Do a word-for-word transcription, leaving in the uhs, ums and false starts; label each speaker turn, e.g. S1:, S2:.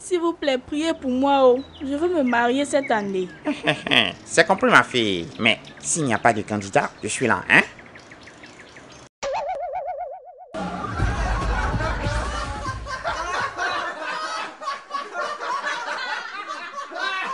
S1: S'il vous plaît, priez pour moi. Oh. Je veux me marier cette année.
S2: C'est compris, ma fille. Mais s'il n'y a pas de candidat, je suis là, hein?